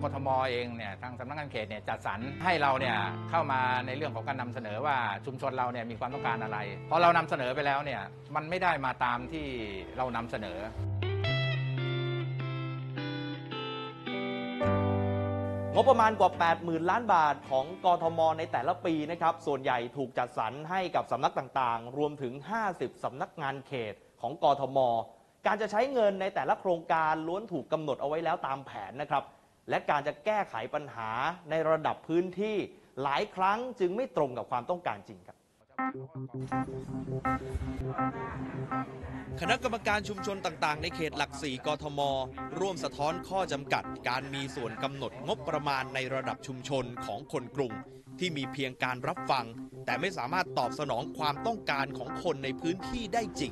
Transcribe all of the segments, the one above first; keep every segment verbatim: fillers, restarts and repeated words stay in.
ทม.เองเนี่ยทางสำนักงานเขตเนี่ยจัดสรรให้เราเนี่ยเข้ามาในเรื่องของการนำเสนอว่าชุมชนเราเนี่ยมีความต้องการอะไรพอเรานำเสนอไปแล้วเนี่ยมันไม่ได้มาตามที่เรานำเสนองบประมาณกว่า แปดหมื่น ล้านบาทของกทม.ในแต่ละปีนะครับส่วนใหญ่ถูกจัดสรรให้กับสำนักต่างๆรวมถึงห้าสิบสำนักงานเขตของกทม.การจะใช้เงินในแต่ละโครงการล้วนถูกกำหนดเอาไว้แล้วตามแผนนะครับและการจะแก้ไขปัญหาในระดับพื้นที่หลายครั้งจึงไม่ตรงกับความต้องการจริงครับคณะกรรมการชุมชนต่างๆในเขตหลักสี่กทม.ร่วมสะท้อนข้อจำกัดการมีส่วนกำหนดงบประมาณในระดับชุมชนของคนกรุงที่มีเพียงการรับฟังแต่ไม่สามารถตอบสนองความต้องการของคนในพื้นที่ได้จริง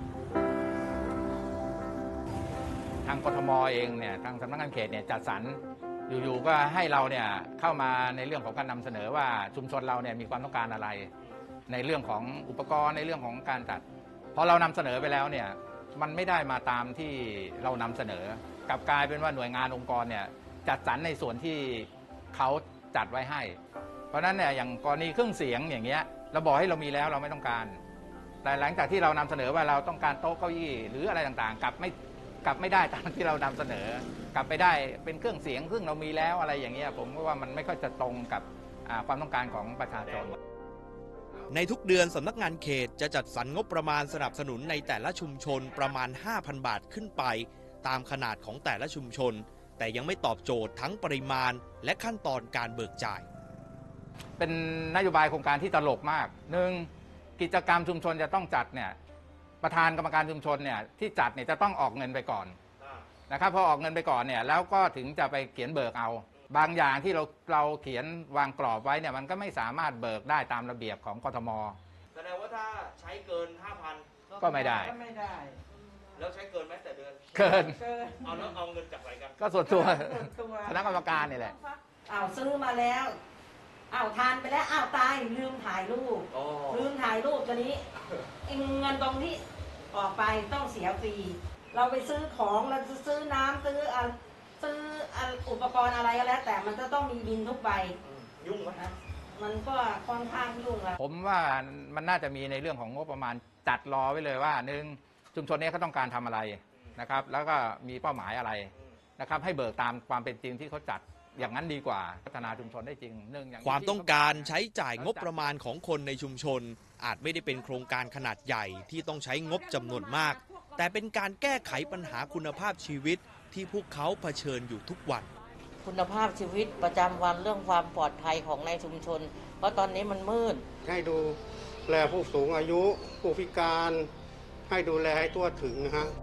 ทางกทม.เองเนี่ยทางสำนักงานเขตเนี่ยจัดสรรอยู่ๆก็ให้เราเนี่ยเข้ามาในเรื่องของการนำเสนอว่าชุมชนเราเนี่ยมีความต้องการอะไรในเรื่องของอุปกรณ์ในเรื่องของการจัดพอเรานำเสนอไปแล้วเนี่ยมันไม่ได้มาตามที่เรานำเสนอกลับกลายเป็นว่าหน่วยงานองค์กรเนี่ยจัดสรรในส่วนที่เขาจัดไว้ให้เพราะฉะนั้นเนี่ยอย่างกรณีเครื่องเสียงอย่างเงี้ยเราบอกให้เรามีแล้วเราไม่ต้องการแต่หลังจากที่เรานำเสนอว่าเราต้องการโต๊ะเก้าอี้หรืออะไรต่างๆกลับไม่กลับไม่ได้ตามที่เรานำเสนอกลับไปได้เป็นเครื่องเสียงซึ่งเรามีแล้วอะไรอย่างเงี้ยผมว่ามันไม่ค่อยจะตรงกับความต้องการของประชาชนในทุกเดือนสำนักงานเขตจะจัดสรรงบประมาณสนับสนุนในแต่ละชุมชนประมาณ ห้าพัน บาทขึ้นไปตามขนาดของแต่ละชุมชนแต่ยังไม่ตอบโจทย์ทั้งปริมาณและขั้นตอนการเบิกจ่ายเป็นนโยบายโครงการที่ตลกมากหนึ่งกิจกรรมชุมชนจะต้องจัดเนี่ยประธานกรรมการชุมชนเนี่ยที่จัดเนี่ยจะต้องออกเงินไปก่อนนะครับพอออกเงินไปก่อนเนี่ยแล้วก็ถึงจะไปเขียนเบิกเอาบางอย่างที่เราเราเขียนวางกรอบไว้เนี่ยมันก็ไม่สามารถเบิกได้ตามระเบียบของกทม. แสดงว่าถ้าใช้เกิน ห้าพันก็ไม่ได้ก็ไม่ได้แล้วใช้เกินไหมแต่เดือนเกินเอาแล้วเอาเงินจากไหนกันก็ส่วนตัวคณะกรรมการนี่แหละอ้าวซื้อมาแล้วอ้าวทานไปแล้วอ้าวตายลืมถ่ายรูปลืมถ่ายรูปตัวนี้เงินตรงที่ออกไปต้องเสียฟรีเราไปซื้อของเราซื้อน้ำซื้อซื้ออุปกรณ์อะไรก็แล้วแต่มันจะต้องมีบินทุกใบยุ่งไหมฮะมันก็ค่อนข้างยุ่งแล้วผมว่ามันน่าจะมีในเรื่องของงบประมาณจัดรอไว้เลยว่าหนึ่งชุมชนนี้เขาต้องการทำอะไรนะครับแล้วก็มีเป้าหมายอะไรนะครับให้เบิกตามความเป็นจริงที่เขาจัดอย่างนั้นดีกว่าพัฒนาชุมชนได้จริงหนึ่งความต้องการใช้จ่ายงบประมาณของคนในชุมชนอาจไม่ได้เป็นโครงการขนาดใหญ่ที่ต้องใช้งบจำนวนมากแต่เป็นการแก้ไขปัญหาคุณภาพชีวิตที่พวกเขาเผชิญอยู่ทุกวันคุณภาพชีวิตประจำวันเรื่องความปลอดภัยของในชุมชนเพราะตอนนี้มันมืดให้ดูแลผู้สูงอายุผู้พิการให้ดูแลให้ทั่วถึงนะฮะ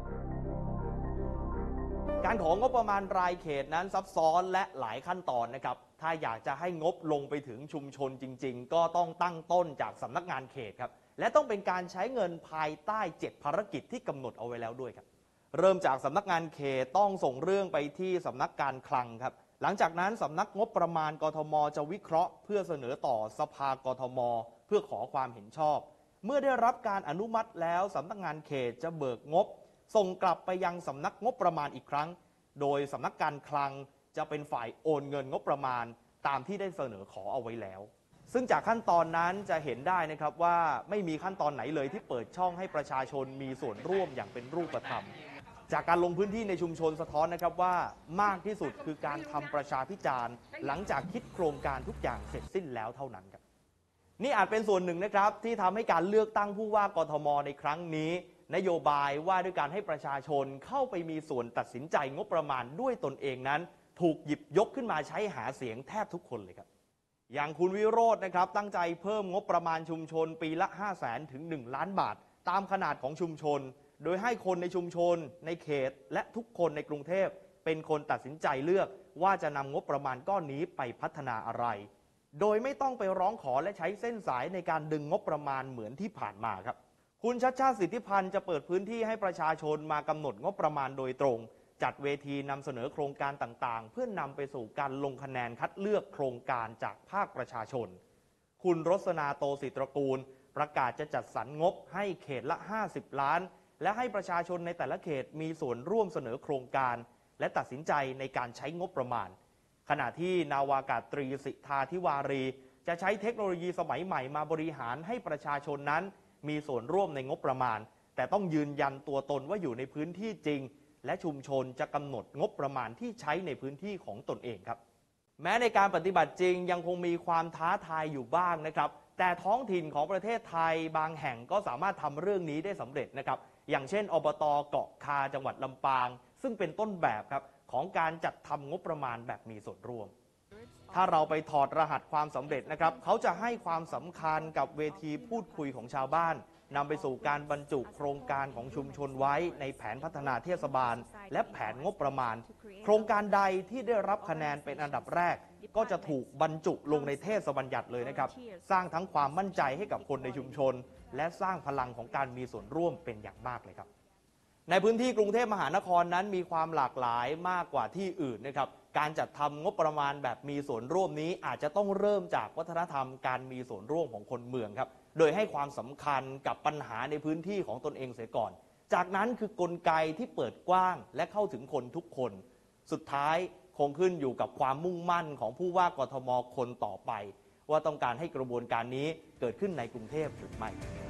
การของงบประมาณรายเขตนั้นซับซ้อนและหลายขั้นตอนนะครับถ้าอยากจะให้งบลงไปถึงชุมชนจริงๆก็ต้องตั้งต้นจากสำนักงานเขตครับและต้องเป็นการใช้เงินภายใต้เจ็ดภารกิจที่กำหนดเอาไว้แล้วด้วยครับเริ่มจากสำนักงานเขตต้องส่งเรื่องไปที่สำนักการคลังครับหลังจากนั้นสำนักงบประมาณกทม.จะวิเคราะห์เพื่อเสนอต่อสภากทม.เพื่อขอความเห็นชอบเมื่อได้รับการอนุมัติแล้วสำนักงานเขตจะเบิกงบส่งกลับไปยังสำนักงบประมาณอีกครั้งโดยสำนักการคลังจะเป็นฝ่ายโอนเงินงบประมาณตามที่ได้เสนอขอเอาไว้แล้วซึ่งจากขั้นตอนนั้นจะเห็นได้นะครับว่าไม่มีขั้นตอนไหนเลยที่เปิดช่องให้ประชาชนมีส่วนร่วมอย่างเป็นรูปธรรมจากการลงพื้นที่ในชุมชนสะท้อนนะครับว่ามากที่สุดคือการทำประชาพิจารณ์หลังจากคิดโครงการทุกอย่างเสร็จสิ้นแล้วเท่านั้นครับนี่อาจเป็นส่วนหนึ่งนะครับที่ทำให้การเลือกตั้งผู้ว่ากทม.ในครั้งนี้นโยบายว่าด้วยการให้ประชาชนเข้าไปมีส่วนตัดสินใจงบประมาณด้วยตนเองนั้นถูกหยิบยกขึ้นมาใช้หาเสียงแทบทุกคนเลยครับอย่างคุณวิโรจน์นะครับตั้งใจเพิ่มงบประมาณชุมชนปีละ ห้าแสน ถึง หนึ่ง ล้านบาทตามขนาดของชุมชนโดยให้คนในชุมชนในเขตและทุกคนในกรุงเทพเป็นคนตัดสินใจเลือกว่าจะนำงบประมาณก้อนนี้ไปพัฒนาอะไรโดยไม่ต้องไปร้องขอและใช้เส้นสายในการดึงงบประมาณเหมือนที่ผ่านมาครับคุณชัชชาติสิทธิพันธ์จะเปิดพื้นที่ให้ประชาชนมากำหนดงบประมาณโดยตรงจัดเวทีนำเสนอโครงการต่างๆเพื่อนำไปสู่การลงคะแนนคัดเลือกโครงการจากภาคประชาชนคุณรสนาโตศิตรกูลประกาศจะจัดสรรงบให้เขตละห้าสิบล้านและให้ประชาชนในแต่ละเขตมีส่วนร่วมเสนอโครงการและตัดสินใจในการใช้งบประมาณขณะที่นาวากาศตรีสิทธาธิวารีจะใช้เทคโนโลยีสมัยใหม่มาบริหารให้ประชาชนนั้นมีส่วนร่วมในงบประมาณแต่ต้องยืนยันตัวตนว่าอยู่ในพื้นที่จริงและชุมชนจะกำหนดงบประมาณที่ใช้ในพื้นที่ของตนเองครับแม้ในการปฏิบัติจริงยังคงมีความท้าทายอยู่บ้างนะครับแต่ท้องถิ่นของประเทศไทยบางแห่งก็สามารถทำเรื่องนี้ได้สำเร็จนะครับอย่างเช่นอบต.เกาะคาจังหวัดลำปางซึ่งเป็นต้นแบบครับของการจัดทำงบประมาณแบบมีส่วนร่วมถ้าเราไปถอดรหัสความสำเร็จนะครับเขาจะให้ความสำคัญกับเวทีพูดคุยของชาวบ้านนำไปสู่การบรรจุโครงการของชุมชนไว้ในแผนพัฒนาเทศบาลและแผนงบประมาณโครงการใดที่ได้รับคะแนนเป็นอันดับแรกก็จะถูกบรรจุลงในเทศบัญญัติเลยนะครับสร้างทั้งความมั่นใจให้กับคนในชุมชนและสร้างพลังของการมีส่วนร่วมเป็นอย่างมากเลยครับในพื้นที่กรุงเทพมหานครนั้นมีความหลากหลายมากกว่าที่อื่นนะครับการจัดทำงบประมาณแบบมีส่วนร่วมนี้อาจจะต้องเริ่มจากวัฒนธรรมการมีส่วนร่วมของคนเมืองครับโดยให้ความสำคัญกับปัญหาในพื้นที่ของตนเองเสียก่อนจากนั้นคือกลไกที่เปิดกว้างและเข้าถึงคนทุกคนสุดท้ายคงขึ้นอยู่กับความมุ่งมั่นของผู้ว่ากทมคนต่อไปว่าต้องการให้กระบวนการนี้เกิดขึ้นในกรุงเทพหรือไม่